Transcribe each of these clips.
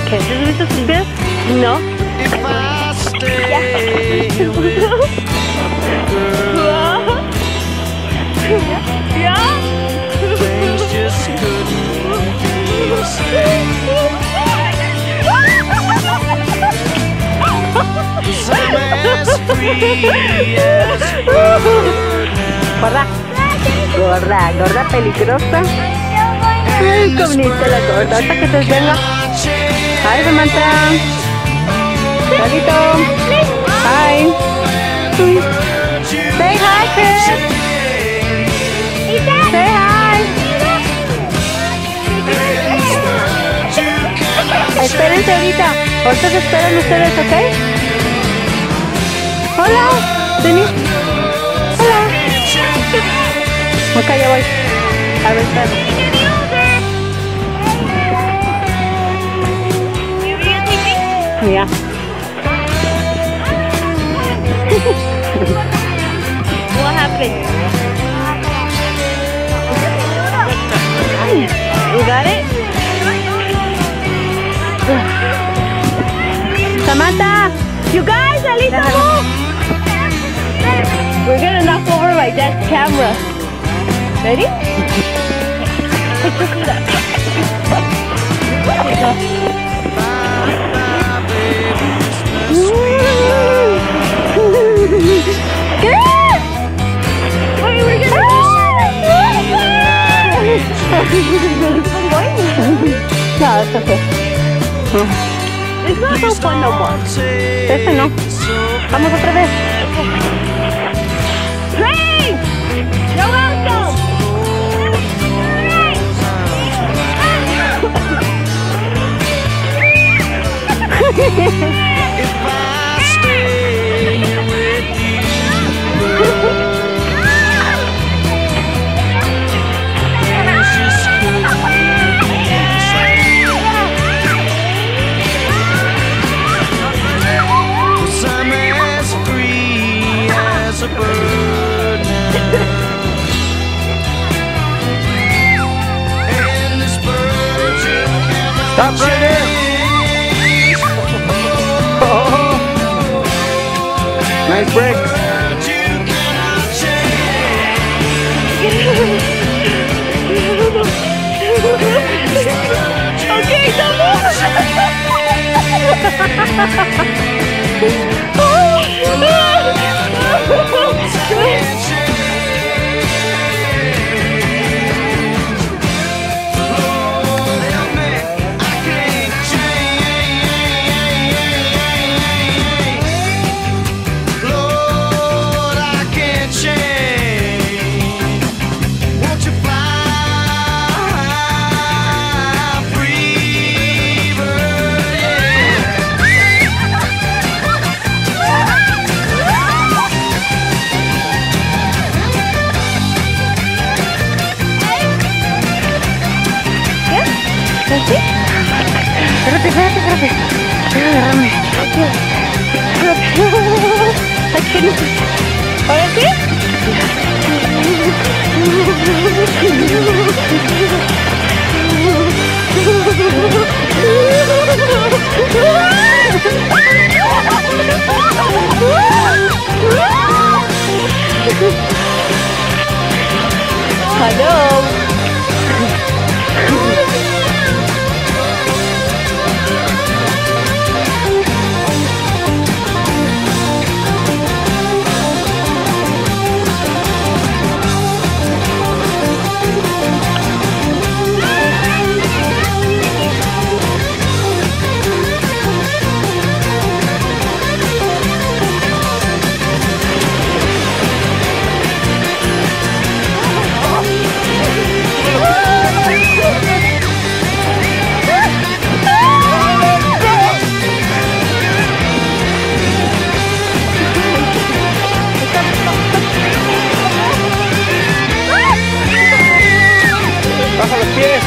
¿Qué? ¿Has visto sus pies? No. ¿Ya? Gorda, gorda peligrosa. Ay, qué bonita la gorda. Hasta que se venga. Hi, Samantha. Salito. Hi. Say hi, Chris. Say hi. Espérense ahorita. Ahorita se esperan ustedes, ¿ok? Hola. Denise. Hola. Ok, ya voy. A ver, espera. Yeah. What happened? You got it? Samantha! You guys, at least move! We're gonna knock over my dad's camera. Ready? No, it's okay. It's not so fun no more. Ese no. Vamos otra vez. Great! You're welcome! If I stay with you, there's just I'm as free as a bird now. And this bird you cannot stop right there. Nice break. Okay, come on. Espérate. Agárrame. ¿Ahora sí? Hello. Baja los pies.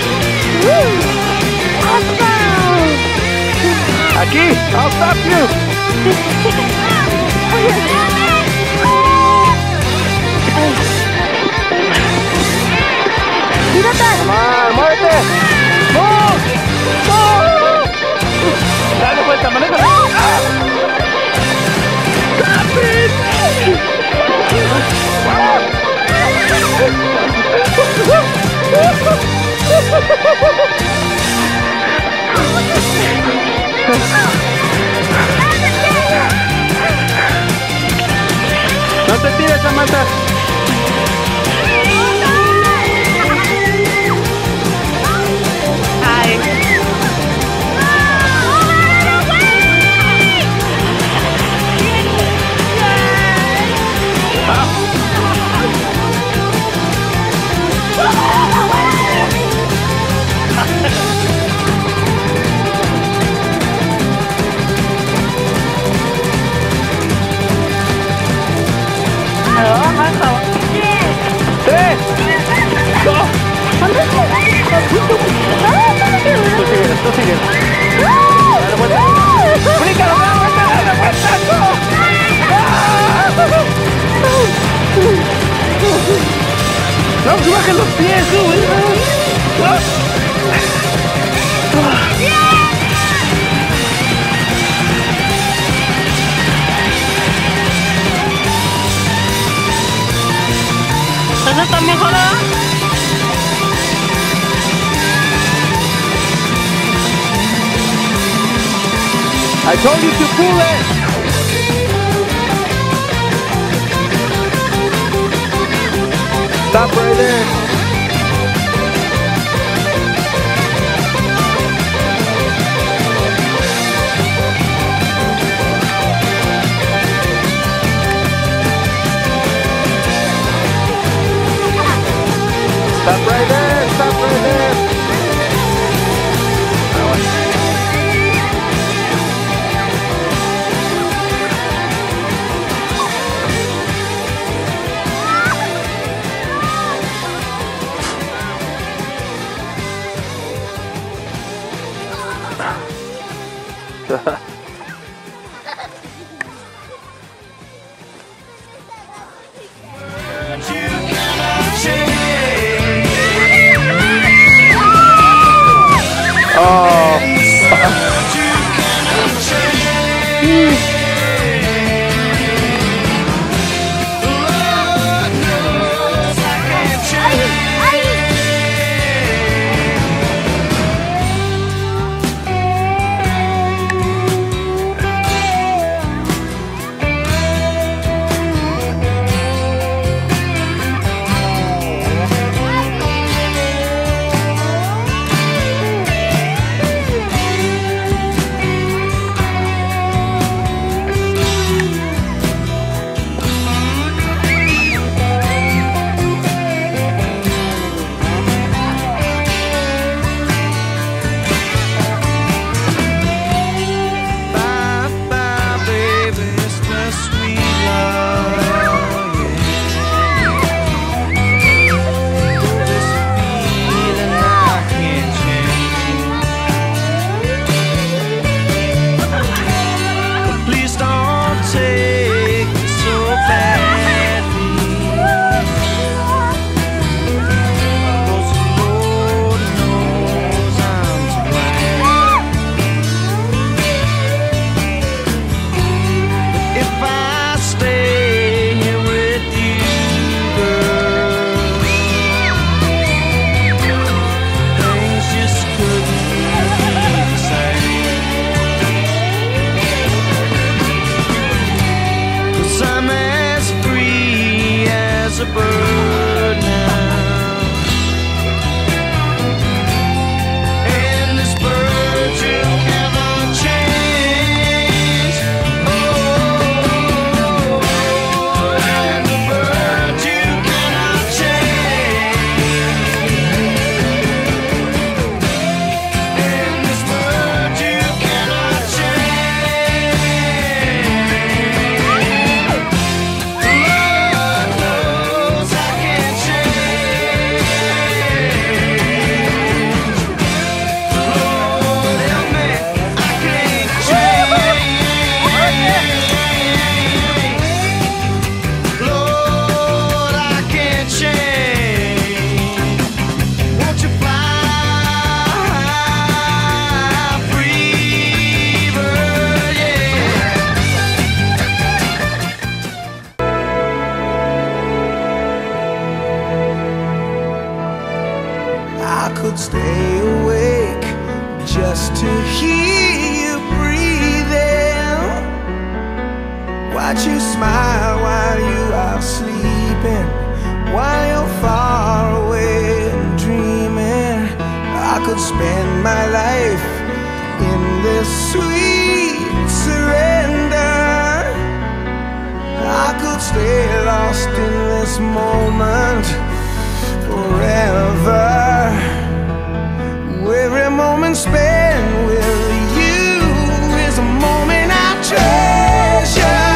Aquí, I'll stop you. Come on, muévete. Move. Move. Samantha. Tú sigue. Dale vuelta. ¡Bríncalo! ¡Dale vuelta! ¡Dale vuelta! ¡No! ¡No! ¡Bajen los pies! ¿Eso está mejorado? I told you to pull it! Stop right there! Stop right there! Stop right there! could stay awake just to hear you breathing. Watch you smile while you are while sleeping, while you're far away and dreaming. I could spend my life in this sweet surrender. I could stay lost in this moment forever. Every moment spent with you is a moment I treasure.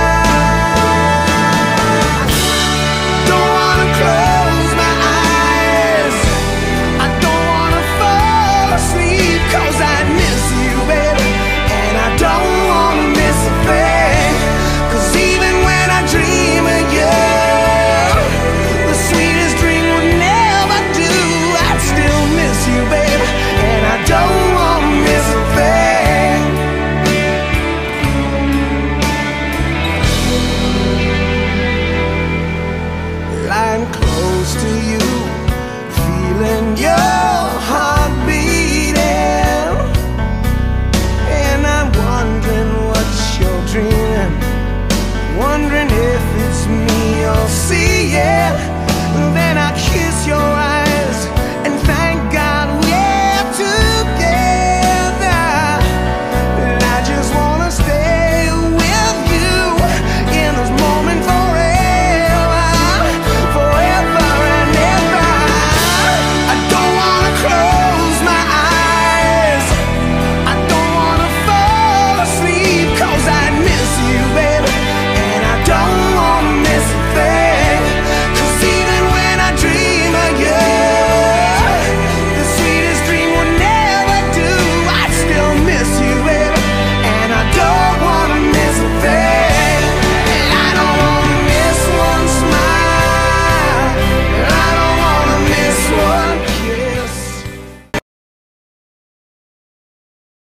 Don't wanna close my eyes, I don't wanna fall asleep, 'cause I miss you, baby, and I don't wanna miss a thing. 'Cause even when I dream of you, the sweetest dream would never do. I'd still miss you, baby, and I don't wanna miss a thing. Lying close to you, feeling your heart beating, and I'm wondering what you're dreaming, wondering if it's me you're seeing. Then I kiss your eyes.